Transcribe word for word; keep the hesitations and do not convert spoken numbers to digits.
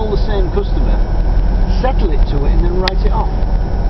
all the same customer, settle it to it and then write it off.